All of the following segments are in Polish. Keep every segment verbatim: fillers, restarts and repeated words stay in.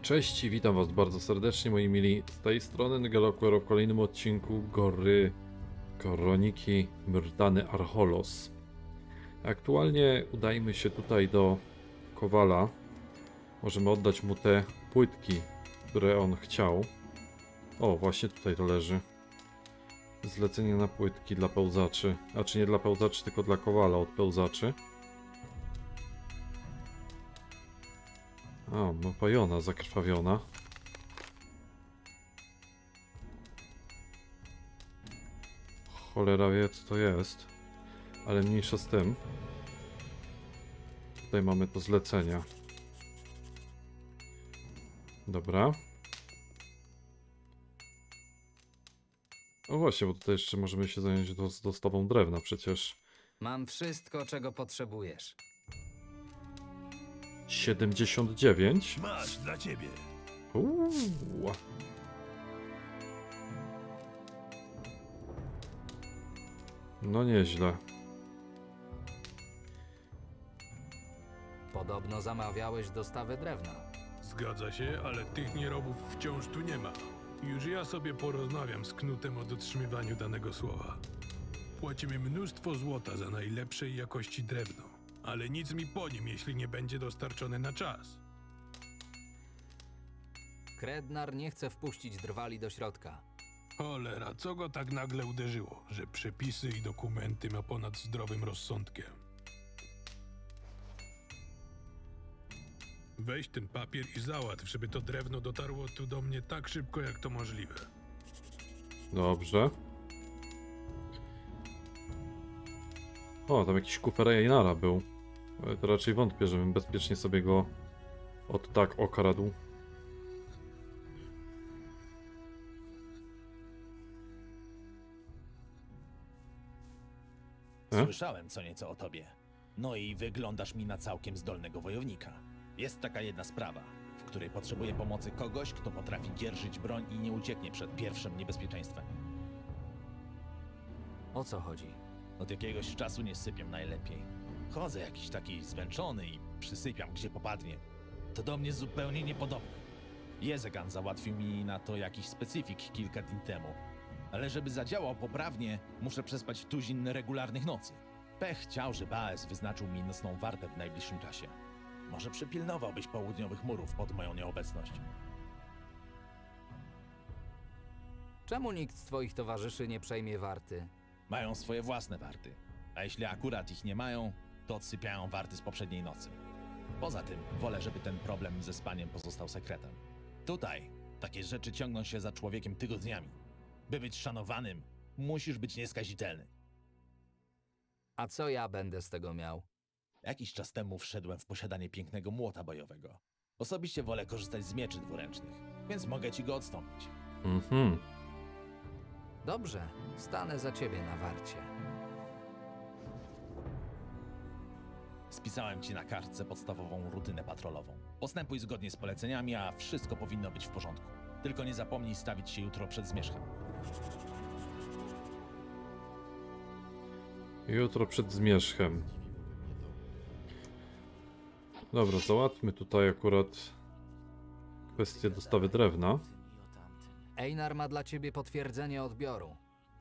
Cześć i witam was bardzo serdecznie, moi mili. Z tej strony Ngelokuro w kolejnym odcinku Gory Kroniki Myrtany Archolos. Aktualnie udajmy się tutaj do Kowala. Możemy oddać mu te płytki, które on chciał. O, właśnie tutaj to leży. Zlecenie na płytki dla pełzaczy. A czy nie dla pełzaczy, tylko dla Kowala od pełzaczy. O, no pajona zakrwawiona. Cholera wie, co to jest. Ale mniejsza z tym. Tutaj mamy to zlecenia. Dobra. O właśnie, bo tutaj jeszcze możemy się zająć do, z dostawą drewna przecież. Mam wszystko, czego potrzebujesz. siedemdziesiąt dziewięć. Masz dla ciebie. Uuu. No nieźle. Podobno zamawiałeś dostawę drewna. Zgadza się, ale tych nierobów wciąż tu nie ma. Już ja sobie porozmawiam z Knutem o dotrzymywaniu danego słowa. Płacimy mnóstwo złota za najlepszej jakości drewno, ale nic mi po nim, jeśli nie będzie dostarczone na czas. Krednar nie chce wpuścić drwali do środka. Cholera, co go tak nagle uderzyło, że przepisy i dokumenty ma ponad zdrowym rozsądkiem? Weź ten papier i załatw, żeby to drewno dotarło tu do mnie tak szybko, jak to możliwe. Dobrze. O, tam jakiś kufer Einara był. Ale to raczej wątpię, żebym bezpiecznie sobie go od tak okradł. E? Słyszałem co nieco o tobie. No i wyglądasz mi na całkiem zdolnego wojownika. Jest taka jedna sprawa, w której potrzebuję pomocy kogoś, kto potrafi dzierżyć broń i nie ucieknie przed pierwszym niebezpieczeństwem. O co chodzi? Od jakiegoś czasu nie sypiam najlepiej. Chodzę jakiś taki zmęczony i przysypiam gdzie popadnie. To do mnie zupełnie niepodobne. Jezegan załatwił mi na to jakiś specyfik kilka dni temu. Ale żeby zadziałał poprawnie, muszę przespać tuzin regularnych nocy. Pech chciał, że Baez wyznaczył mi nocną wartę w najbliższym czasie. Może przypilnowałbyś południowych murów pod moją nieobecność. Czemu nikt z twoich towarzyszy nie przejmie warty? Mają swoje własne warty. A jeśli akurat ich nie mają, to odsypiają warty z poprzedniej nocy. Poza tym wolę, żeby ten problem ze spaniem pozostał sekretem. Tutaj takie rzeczy ciągną się za człowiekiem tygodniami. By być szanowanym, musisz być nieskazitelny. A co ja będę z tego miał? Jakiś czas temu wszedłem w posiadanie pięknego młota bojowego. Osobiście wolę korzystać z mieczy dwuręcznych, więc mogę ci go odstąpić. Mhm. Dobrze, stanę za ciebie na warcie. Spisałem ci na kartce podstawową rutynę patrolową. Postępuj zgodnie z poleceniami, a wszystko powinno być w porządku. Tylko nie zapomnij stawić się jutro przed zmierzchem. Jutro przed zmierzchem. Dobra, załatwmy tutaj akurat kwestię dostawy drewna. Einar ma dla ciebie potwierdzenie odbioru.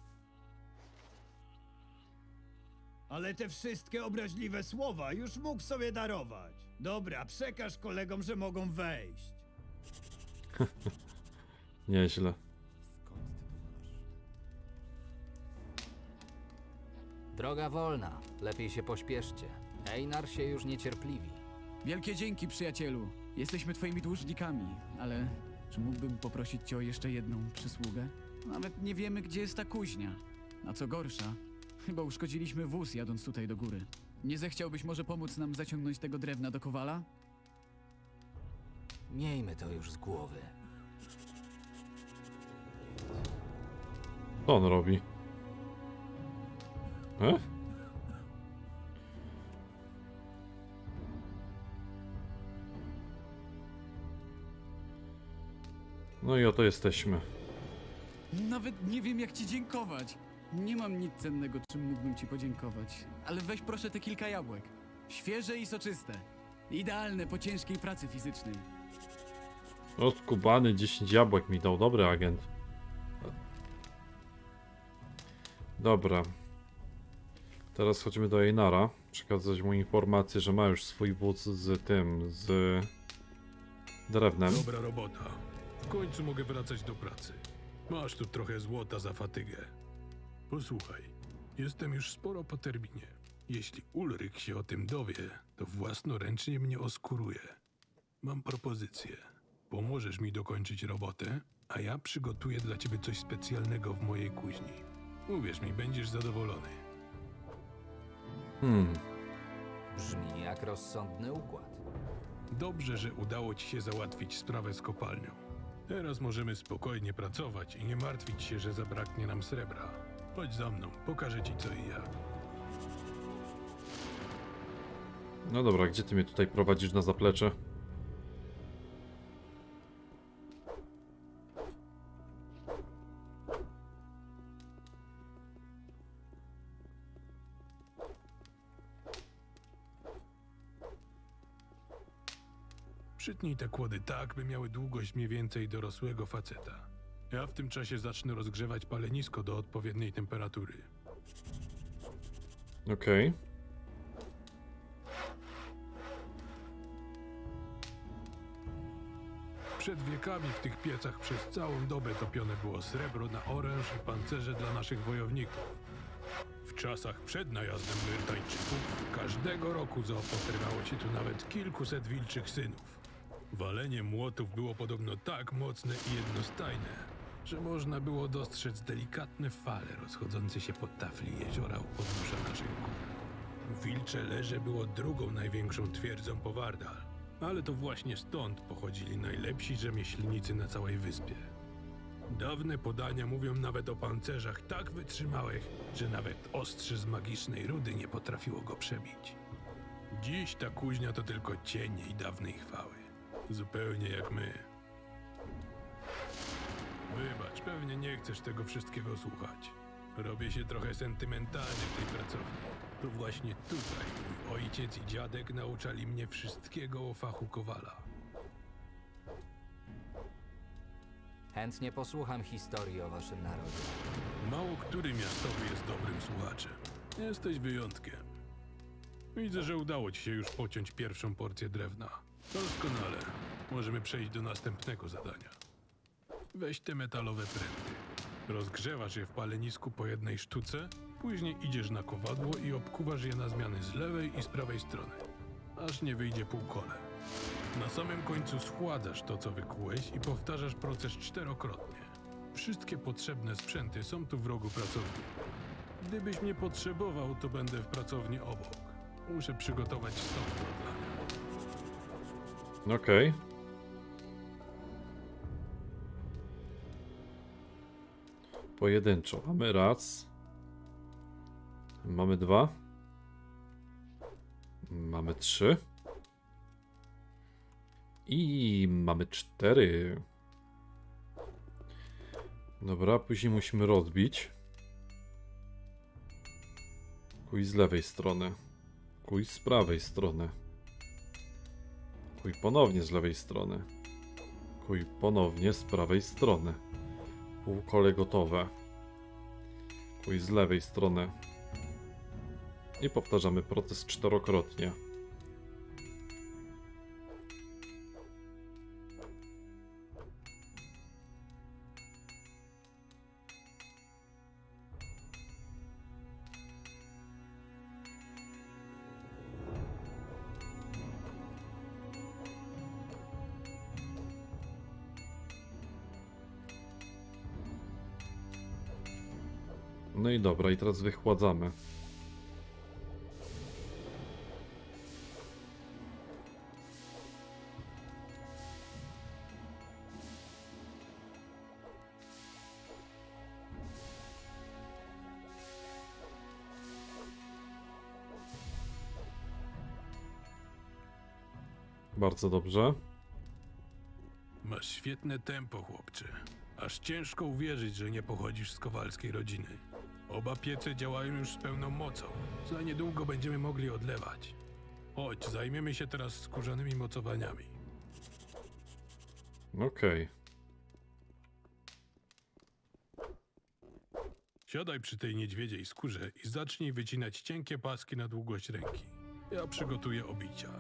Ale te wszystkie obraźliwe słowa już mógł sobie darować. Dobra, przekaż kolegom, że mogą wejść. Nieźle. Droga wolna, lepiej się pośpieszcie. Einar się już niecierpliwi. Wielkie dzięki, przyjacielu. Jesteśmy twoimi dłużnikami, ale czy mógłbym poprosić cię o jeszcze jedną przysługę? Nawet nie wiemy, gdzie jest ta kuźnia. A co gorsza, chyba uszkodziliśmy wóz jadąc tutaj do góry. Nie zechciałbyś może pomóc nam zaciągnąć tego drewna do Kowala? Miejmy to już z głowy. Co on robi? E? No i oto jesteśmy. Nawet nie wiem, jak ci dziękować. Nie mam nic cennego, czym mógłbym ci podziękować. Ale weź proszę te kilka jabłek. Świeże i soczyste. Idealne po ciężkiej pracy fizycznej. O, skubany dziesięć jabłek mi dał, dobry agent. Dobra. Teraz chodźmy do Einara. Przekazać mu informację, że ma już swój wóz z tym, z drewnem. Dobra robota. W końcu mogę wracać do pracy. Masz tu trochę złota za fatygę. Posłuchaj, jestem już sporo po terminie. Jeśli Ulryk się o tym dowie, to własnoręcznie mnie oskuruje. Mam propozycję. Pomożesz mi dokończyć robotę, a ja przygotuję dla ciebie coś specjalnego w mojej kuźni. Uwierz mi, będziesz zadowolony. Hmm. Brzmi jak rozsądny układ. Dobrze, że udało ci się załatwić sprawę z kopalnią. Teraz możemy spokojnie pracować i nie martwić się, że zabraknie nam srebra. Chodź za mną, pokażę ci co i jak. No dobra, gdzie ty mnie tutaj prowadzisz na zaplecze? Przytnij te kłody tak, by miały długość mniej więcej dorosłego faceta. Ja w tym czasie zacznę rozgrzewać palenisko do odpowiedniej temperatury. Okej. Przed wiekami w tych piecach przez całą dobę topione było srebro na oręż i pancerze dla naszych wojowników. W czasach przed najazdem Myrtańczyków każdego roku zaopatrywało się tu nawet kilkuset wilczych synów. Walenie młotów było podobno tak mocne i jednostajne, że można było dostrzec delikatne fale rozchodzące się po tafli jeziora u podnóża naszych gór. Wilcze Leże było drugą największą twierdzą po Wardal, ale to właśnie stąd pochodzili najlepsi rzemieślnicy na całej wyspie. Dawne podania mówią nawet o pancerzach tak wytrzymałych, że nawet ostrze z magicznej rudy nie potrafiło go przebić. Dziś ta kuźnia to tylko cień jej dawnej chwały. Zupełnie jak my. Wybacz, pewnie nie chcesz tego wszystkiego słuchać. Robię się trochę sentymentalny w tej pracowni. To właśnie tutaj mój ojciec i dziadek nauczali mnie wszystkiego o fachu kowala. Chętnie posłucham historii o waszym narodzie. Mało który miastowy jest dobrym słuchaczem. Jesteś wyjątkiem. Widzę, że udało ci się już pociąć pierwszą porcję drewna. Doskonale. Możemy przejść do następnego zadania. Weź te metalowe pręty. Rozgrzewasz je w palenisku po jednej sztuce, później idziesz na kowadło i obkuwasz je na zmiany z lewej i z prawej strony, aż nie wyjdzie półkole. Na samym końcu schładzasz to, co wykułeś i powtarzasz proces czterokrotnie. Wszystkie potrzebne sprzęty są tu w rogu pracowni. Gdybyś mnie potrzebował, to będę w pracowni obok. Muszę przygotować stok do oddania. Okej. Pojedynczo. Mamy raz. Mamy dwa. Mamy trzy. I mamy cztery. Dobra, później musimy rozbić. Kuj z lewej strony. Kuj z prawej strony. Kuj ponownie z lewej strony. Kuj ponownie z prawej strony. Półkole gotowe. Kuj z lewej strony. I powtarzamy proces czterokrotnie. No i dobra, i teraz wychładzamy. Bardzo dobrze. Masz świetne tempo, chłopcze. Aż ciężko uwierzyć, że nie pochodzisz z kowalskiej rodziny. Oba piece działają już z pełną mocą. Za niedługo będziemy mogli odlewać. Chodź, zajmiemy się teraz skórzanymi mocowaniami. Okej. Siadaj przy tej niedźwiedziej skórze i zacznij wycinać cienkie paski na długość ręki. Ja przygotuję obicia.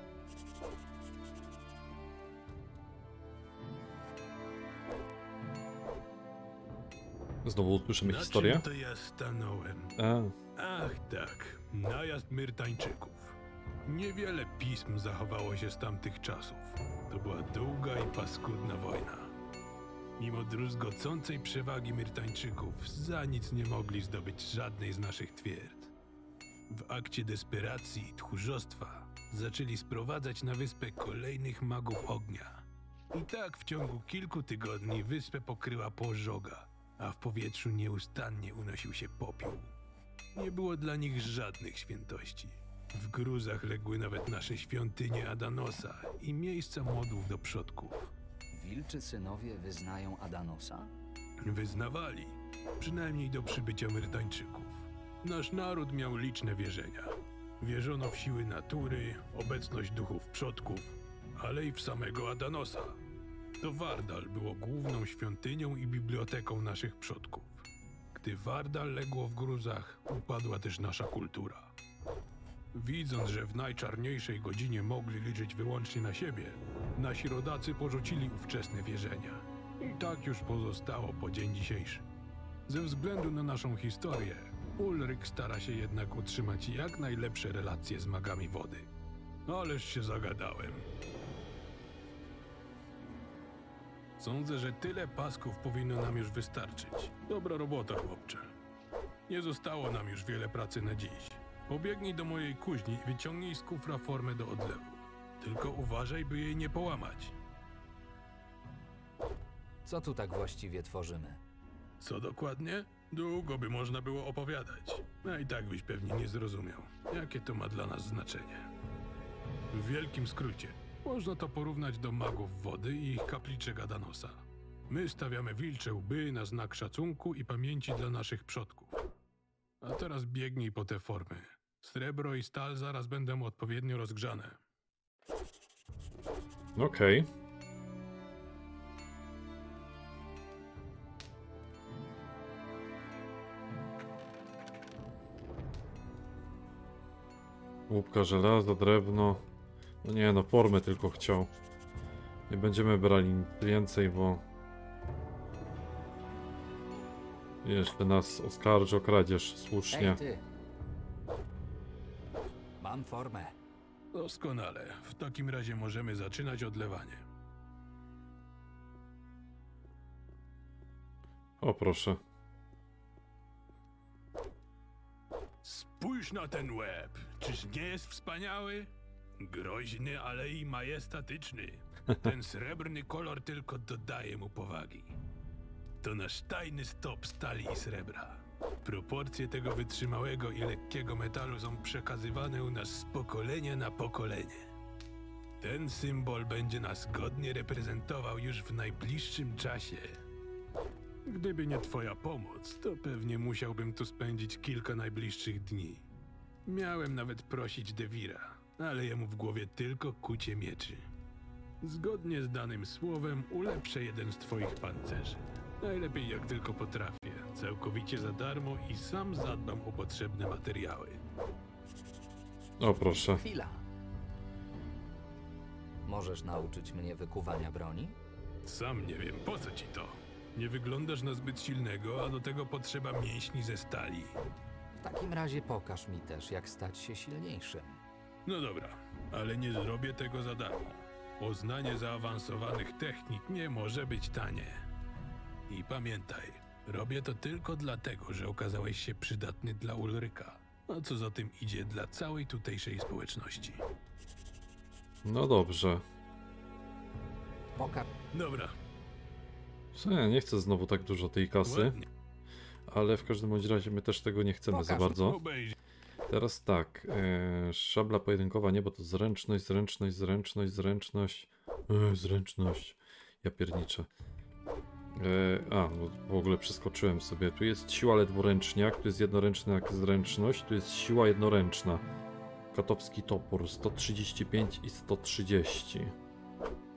Znowu usłyszymy Na historię? czym to ja stanąłem? A, Ach tak, najazd Myrtańczyków. Niewiele pism zachowało się z tamtych czasów. To była długa i paskudna wojna. Mimo druzgocącej przewagi Myrtańczyków, za nic nie mogli zdobyć żadnej z naszych twierdz. W akcie desperacji i tchórzostwa zaczęli sprowadzać na wyspę kolejnych magów ognia. I tak w ciągu kilku tygodni wyspę pokryła pożoga, a w powietrzu nieustannie unosił się popiół. Nie było dla nich żadnych świętości. W gruzach legły nawet nasze świątynie Adanosa i miejsca modłów do przodków. Wilczy synowie wyznają Adanosa? Wyznawali, przynajmniej do przybycia Myrtańczyków. Nasz naród miał liczne wierzenia. Wierzono w siły natury, obecność duchów przodków, ale i w samego Adanosa. To Vardal było główną świątynią i biblioteką naszych przodków. Gdy Vardal legło w gruzach, upadła też nasza kultura. Widząc, że w najczarniejszej godzinie mogli liczyć wyłącznie na siebie, nasi rodacy porzucili ówczesne wierzenia. I tak już pozostało po dzień dzisiejszy. Ze względu na naszą historię, Ulryk stara się jednak utrzymać jak najlepsze relacje z magami wody. Ależ się zagadałem. Sądzę, że tyle pasków powinno nam już wystarczyć. Dobra robota, chłopcze. Nie zostało nam już wiele pracy na dziś. Pobiegnij do mojej kuźni i wyciągnij z kufra formę do odlewu. Tylko uważaj, by jej nie połamać. Co tu tak właściwie tworzymy? Co dokładnie? Długo by można było opowiadać. A i tak byś pewnie nie zrozumiał, jakie to ma dla nas znaczenie. W wielkim skrócie, można to porównać do magów wody i ich kapliczek Adanosa. My stawiamy wilcze łby na znak szacunku i pamięci dla naszych przodków. A teraz biegnij po te formy. Srebro i stal zaraz będą odpowiednio rozgrzane. okej. Łupka żelaza, drewno. No nie, no formy tylko chciał. Nie będziemy brali nic więcej, bo jeszcze nas oskarży o kradzież, słusznie. Ej, ty! Mam formę. Doskonale. W takim razie możemy zaczynać odlewanie. O proszę. Spójrz na ten łeb. Czyż nie jest wspaniały? Groźny, ale i majestatyczny. Ten srebrny kolor tylko dodaje mu powagi. To nasz tajny stop stali i srebra. Proporcje tego wytrzymałego i lekkiego metalu są przekazywane u nas z pokolenia na pokolenie. Ten symbol będzie nas godnie reprezentował już w najbliższym czasie. Gdyby nie twoja pomoc, to pewnie musiałbym tu spędzić kilka najbliższych dni. Miałem nawet prosić Devira, ale jemu w głowie tylko kucie mieczy. Zgodnie z danym słowem ulepszę jeden z twoich pancerzy. Najlepiej jak tylko potrafię, całkowicie za darmo i sam zadbam o potrzebne materiały. O proszę. Chwila. Możesz nauczyć mnie wykuwania broni? Sam nie wiem, po co ci to? Nie wyglądasz na zbyt silnego, a do tego potrzeba mięśni ze stali. W takim razie pokaż mi też, jak stać się silniejszym. No dobra, ale nie zrobię tego za darmo. Poznanie zaawansowanych technik nie może być tanie. I pamiętaj, robię to tylko dlatego, że okazałeś się przydatny dla Ulryka, a co za tym idzie dla całej tutejszej społeczności. No dobrze. Pokaż. Dobra, Nie, nie chcę znowu tak dużo tej kasy, ładnie. ale w każdym bądź razie my też tego nie chcemy za Pokaż. bardzo. Obejrzyj. Teraz tak, e, szabla pojedynkowa, nie, bo to zręczność, zręczność, zręczność, zręczność, e, zręczność, ja pierniczę. E, a, bo w ogóle przeskoczyłem sobie, tu jest siła ledworęczniak, tu jest jednoręczna jak zręczność, tu jest siła jednoręczna. Katowski topór, sto trzydzieści pięć i sto trzydzieści.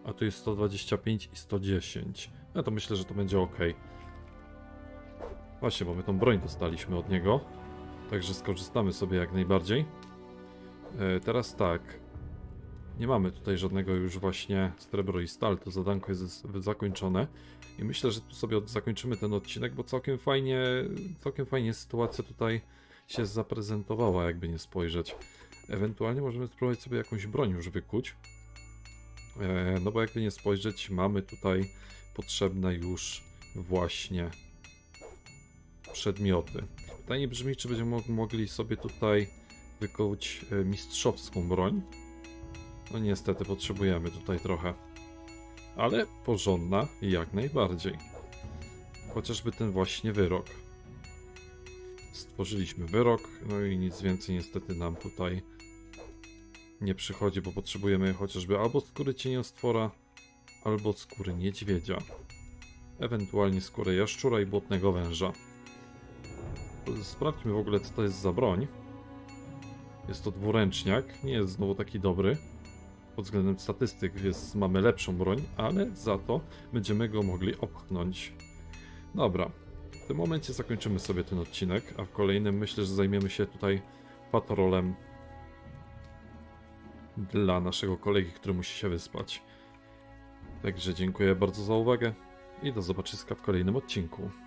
a tu jest sto dwadzieścia pięć i sto dziesięć. No to myślę, że to będzie ok. Właśnie, bo my tą broń dostaliśmy od niego, także skorzystamy sobie jak najbardziej. E, teraz tak, nie mamy tutaj żadnego już właśnie srebro i stal, to zadanko jest zakończone. I myślę, że tu sobie zakończymy ten odcinek, bo całkiem fajnie, całkiem fajnie sytuacja tutaj się zaprezentowała, jakby nie spojrzeć. Ewentualnie możemy spróbować sobie jakąś broń już wykuć. E, no bo jakby nie spojrzeć, mamy tutaj potrzebne już właśnie przedmioty. Pytanie brzmi, czy będziemy mogli sobie tutaj wykuć mistrzowską broń. No niestety potrzebujemy tutaj trochę. Ale porządna jak najbardziej. Chociażby ten właśnie wyrok. Stworzyliśmy wyrok, no i nic więcej niestety nam tutaj nie przychodzi, bo potrzebujemy chociażby albo skóry cieniostwora, albo skóry niedźwiedzia. Ewentualnie skórę jaszczura i błotnego węża. Sprawdźmy w ogóle, co to jest za broń. Jest to dwuręczniak, nie jest znowu taki dobry. Pod względem statystyk jest, mamy lepszą broń, ale za to będziemy go mogli opchnąć. Dobra, w tym momencie zakończymy sobie ten odcinek, a w kolejnym myślę, że zajmiemy się tutaj patrolem dla naszego kolegi, który musi się wyspać. Także dziękuję bardzo za uwagę i do zobaczyska w kolejnym odcinku.